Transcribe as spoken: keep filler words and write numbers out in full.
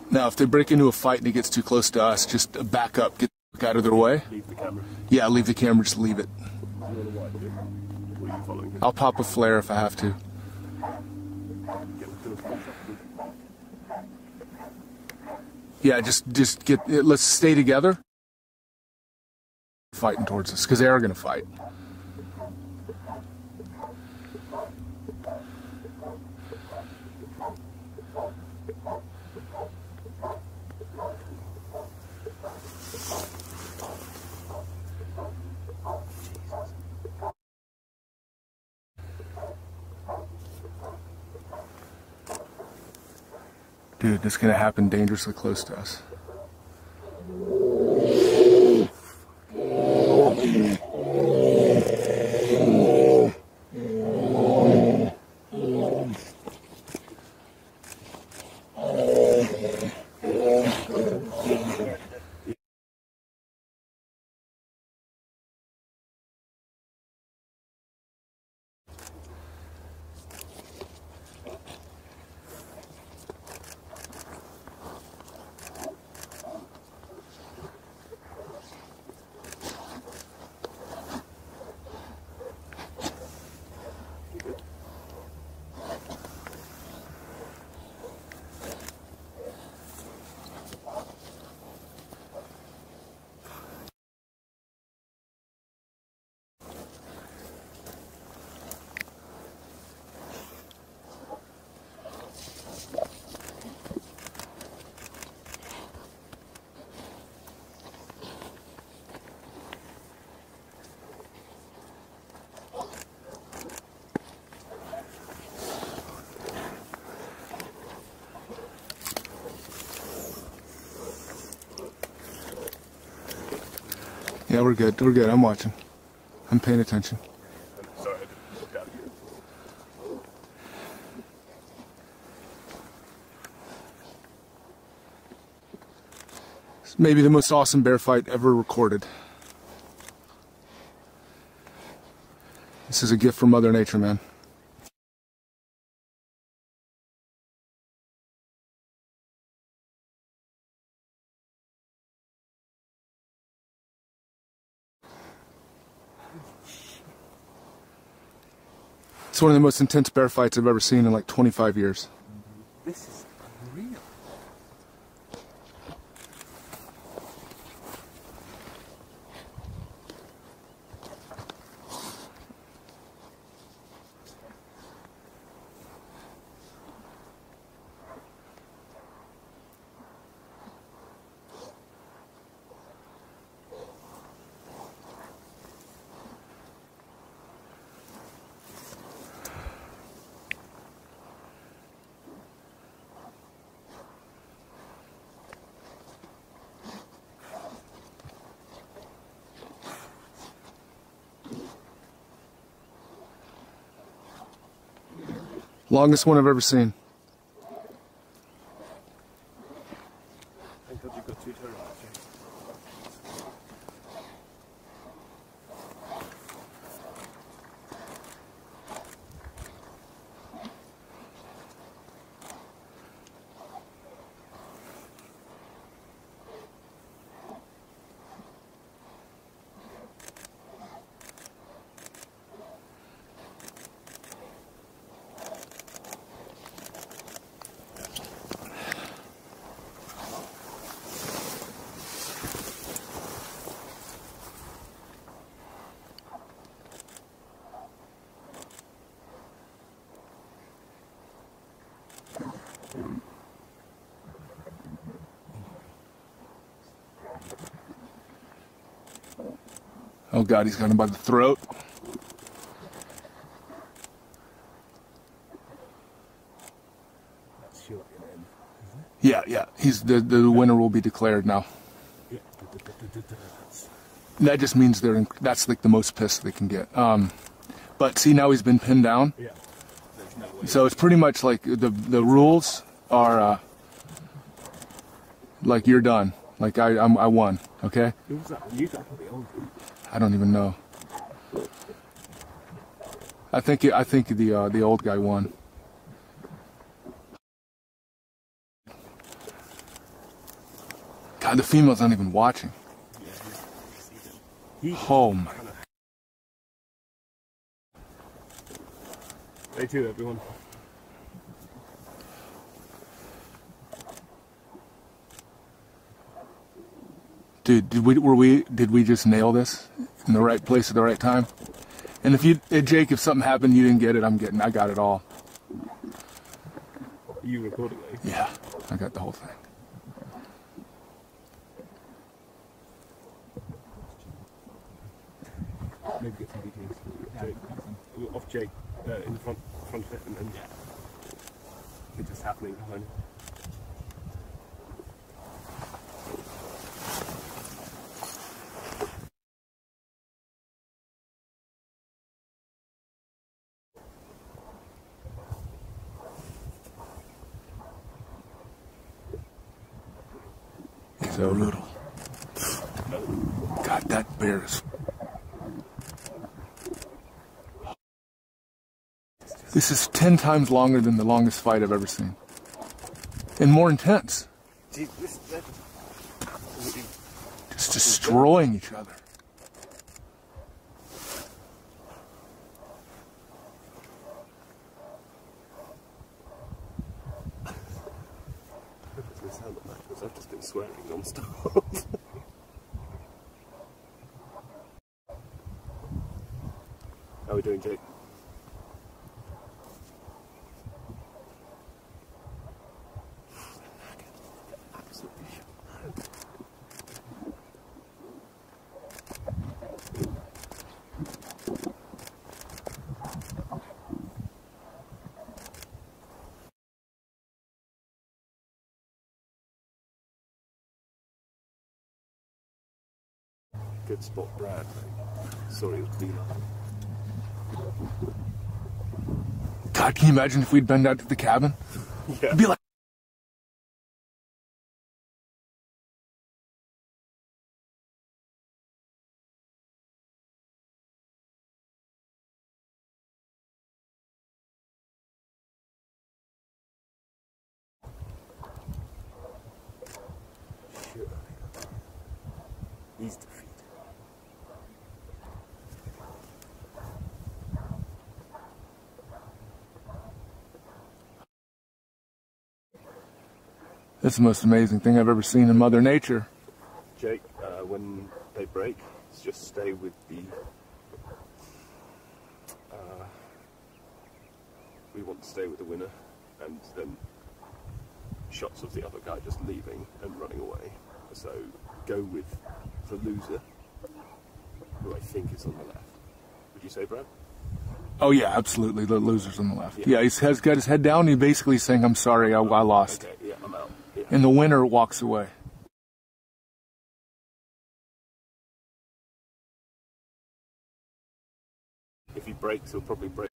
Now, if they break into a fight and it gets too close to us, just back up, get out of their way. Leave the camera. Yeah, leave the camera, just leave it. Or are you following it? I'll pop a flare if I have to. Yeah, just just get. Let's stay together. Fighting towards us because they are going to fight. Dude, this is going to happen dangerously close to us. Yeah, we're good. We're good. I'm watching. I'm paying attention. I'm sorry, I didn't look at you. It's maybe the most awesome bear fight ever recorded. This is a gift from Mother Nature, man. It's one of the most intense bear fights I've ever seen in like twenty-five years. This is unreal. Longest one I've ever seen. Thank God you've got two turrets. Oh God, he's got him by the throat. That's your end, isn't it? Yeah, yeah. He's the the winner will be declared now. Yeah. That just means they're in, that's like the most pissed they can get. Um, but see, now he's been pinned down. Yeah. There's no way. So it's pretty much like the the rules are uh, like you're done. Like I I'm, I won. Okay. Who was that? You got the old one. I don't even know. I think I think the uh, the old guy won. God, the female's not even watching. Yeah, he, he, Oh my. Day two, everyone. Dude, did we were we did we just nail this in the right place at the right time? And if you, eh, Jake, if something happened, you didn't get it, I'm getting, I got it all. Are you recording it? Yeah, I got the whole thing. Maybe get some details. Jake, off Jake, uh, in the front, front of it, and then yeah, it's just happening behind it. So brutal. God, that bear is. This is ten times longer than the longest fight I've ever seen. And more intense. Just destroying each other. Sound like that because I've just been swearing non-stop. How are we doing, Jake? Absolutely. Good spot, Brad. Sorry, it was Dina. God, can you imagine if we'd been out to the cabin? Yeah. It'd be like. Sure. He's defeated. That's the most amazing thing I've ever seen in Mother Nature. Jake, uh, when they break, just stay with the. Uh, we want to stay with the winner, and then shots of the other guy just leaving and running away. So go with the loser, who I think is on the left. Would you say, Brad? Oh yeah, absolutely. The loser's on the left. Yeah. Yeah, he's has got his head down. He's basically saying, "I'm sorry, I, I lost." Okay, yeah, I'm out. Yeah. And the winner walks away. If he breaks, he'll probably break.